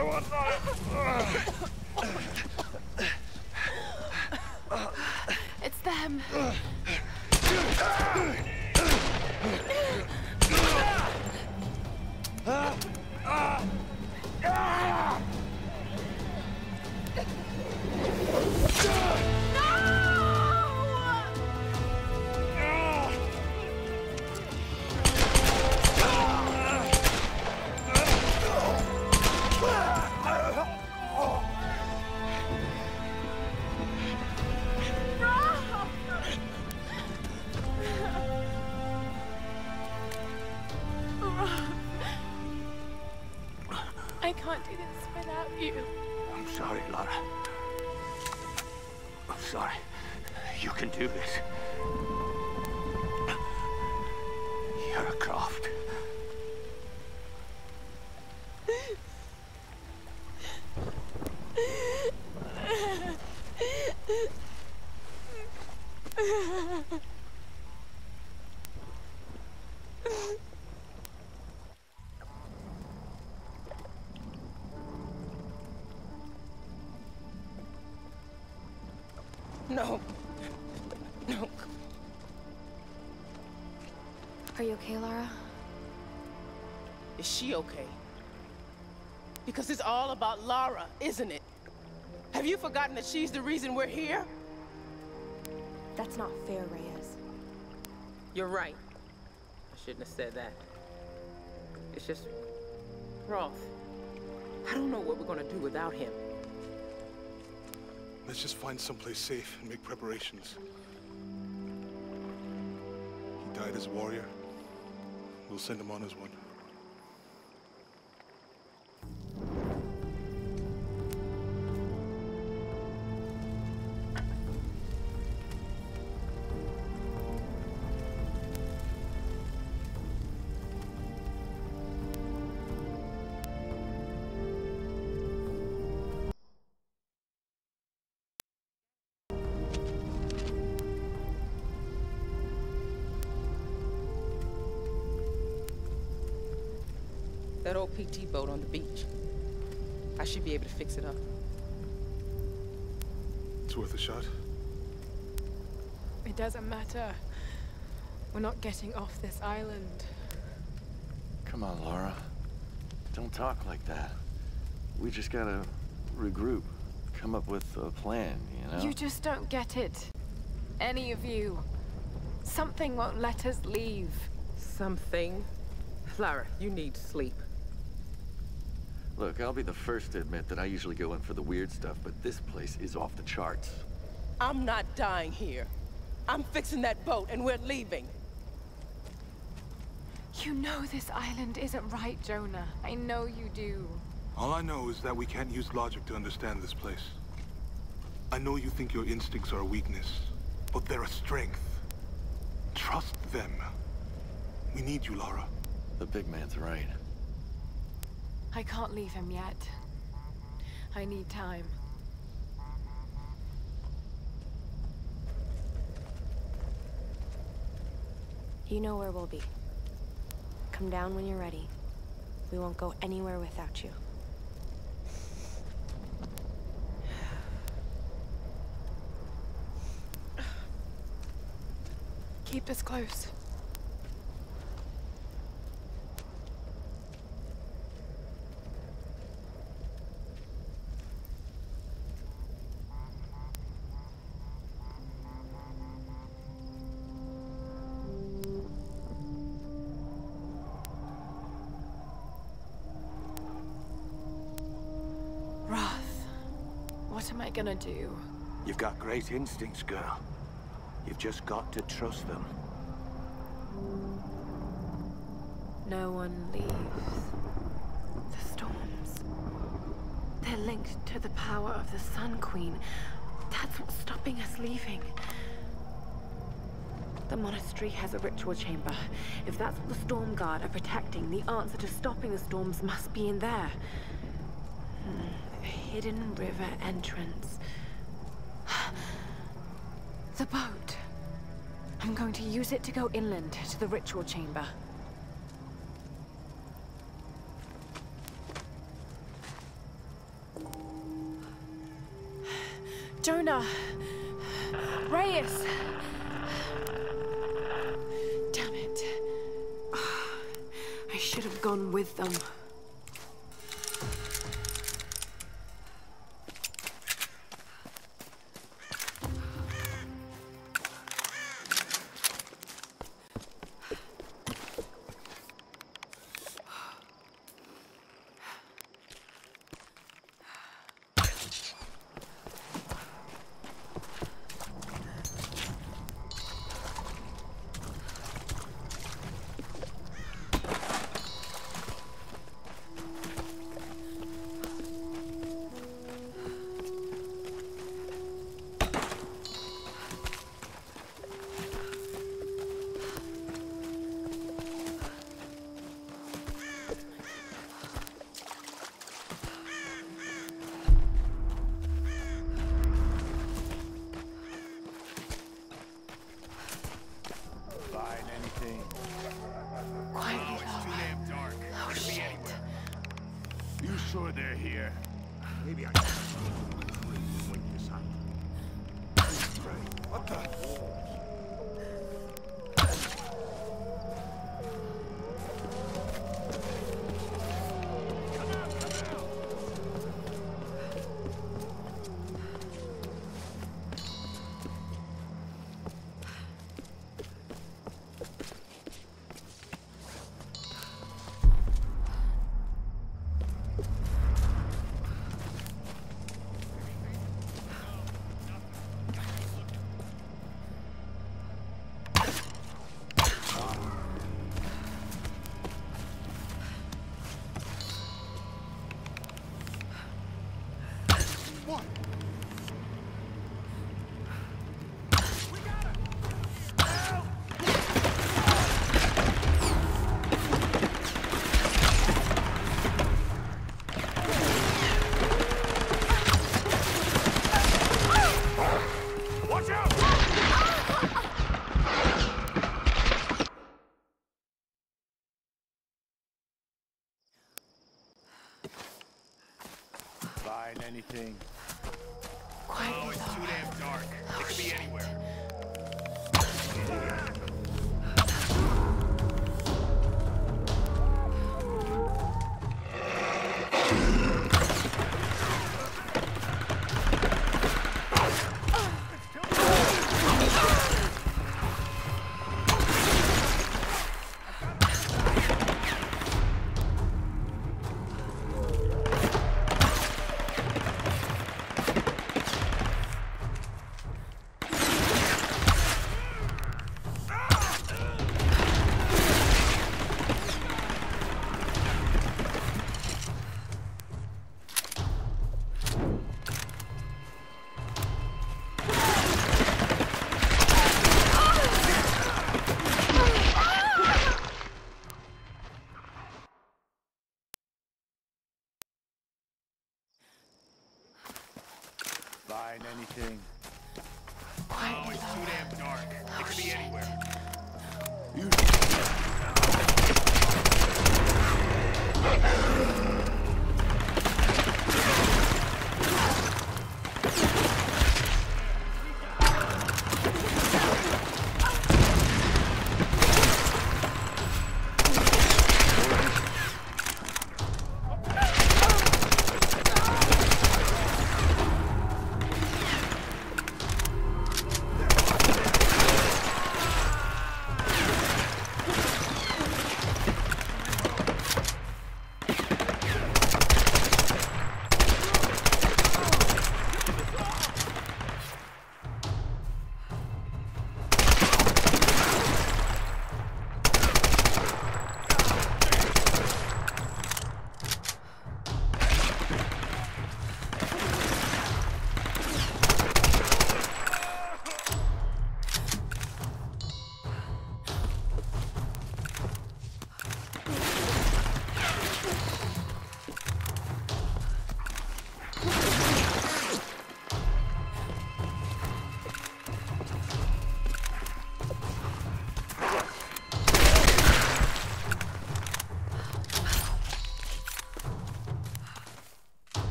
Come on, It's them. I can't do this without you. I'm sorry, Lara. I'm sorry. You can do this. You're a Croft. No. No. Are you okay, Lara? Is she okay? Because it's all about Lara, isn't it? Have you forgotten that she's the reason we're here? That's not fair, Reyes. You're right. I shouldn't have said that. It's just... Roth. I don't know what we're gonna do without him. Let's just find someplace safe and make preparations. He died as a warrior. We'll send him on as one. That old PT boat on the beach. I should be able to fix it up. It's worth a shot. It doesn't matter. We're not getting off this island. Come on, Lara. Don't talk like that. We just gotta regroup. Come up with a plan, you know? You just don't get it. Any of you. Something won't let us leave. Something? Lara, you need sleep. Look, I'll be the first to admit that I usually go in for the weird stuff, but this place is off the charts. I'm not dying here. I'm fixing that boat and we're leaving. You know this island isn't right, Jonah. I know you do. All I know is that we can't use logic to understand this place. I know you think your instincts are a weakness, but they're a strength. Trust them. We need you, Lara. The big man's right. I can't leave him yet. I need time. You know where we'll be. Come down when you're ready. We won't go anywhere without you. Keep us close. What am I gonna do? You've got great instincts, girl. You've just got to trust them. No one leaves. The storms. They're linked to the power of the Sun Queen. That's what's stopping us leaving. The monastery has a ritual chamber. If that's what the Storm Guard are protecting, the answer to stopping the storms must be in there. A hidden river entrance. The boat. I'm going to use it to go inland to the ritual chamber. Jonah! Reyes! Damn it. I should have gone with them. Sure they're here. Maybe I can wait this out. What the? Find anything? Oh, it's too damn dark. It could be anywhere. Find anything? Oh, it's too damn dark. It could be anywhere.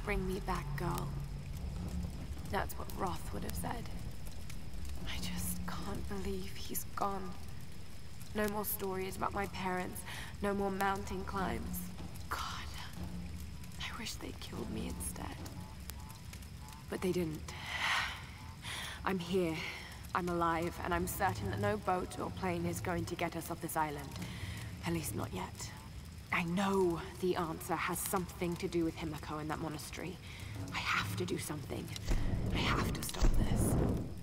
Bring me back, girl. That's what Roth would have said. I just can't believe he's gone. No more stories about my parents. No more mountain climbs. God, I wish they killed me instead. But they didn't. I'm here. I'm alive, and I'm certain that no boat or plane is going to get us off this island. At least not yet. I know the answer has something to do with Himiko and that monastery. I have to do something. I have to stop this.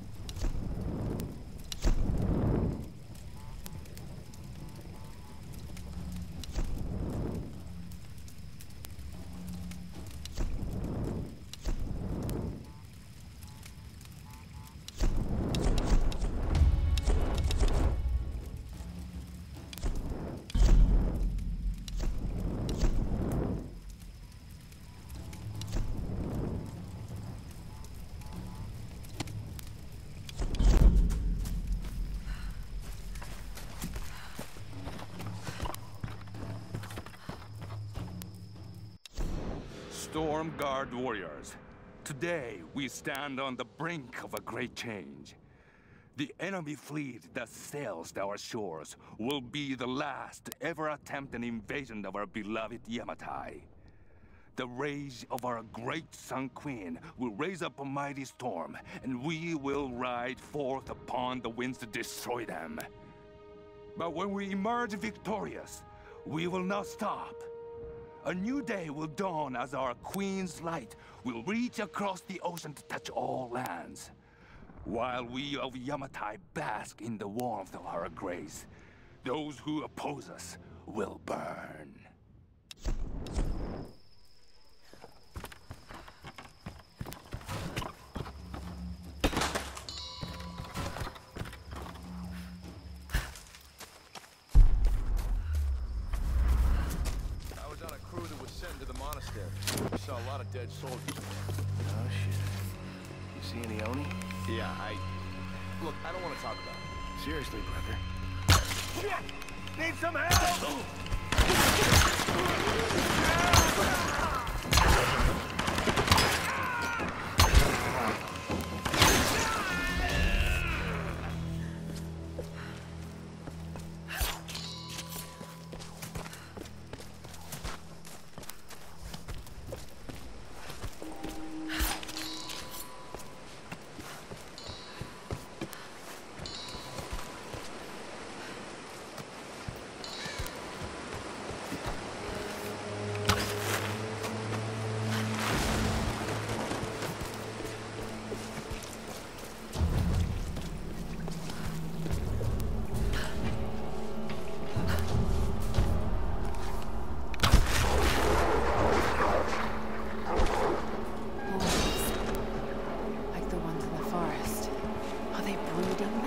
Storm Guard warriors, today we stand on the brink of a great change. The enemy fleet that sails our shores will be the last to ever attempt an invasion of our beloved Yamatai. The rage of our great Sun Queen will raise up a mighty storm, and we will ride forth upon the winds to destroy them. But when we emerge victorious, we will not stop. A new day will dawn as our Queen's light will reach across the ocean to touch all lands. While we of Yamatai bask in the warmth of her grace, those who oppose us will burn. We saw a lot of dead soldiers. Oh, shit. You see any Oni? Yeah, Look, I don't want to talk about it. Seriously, brother. Shit! Need some help! Like the ones in the forest. Are they brooding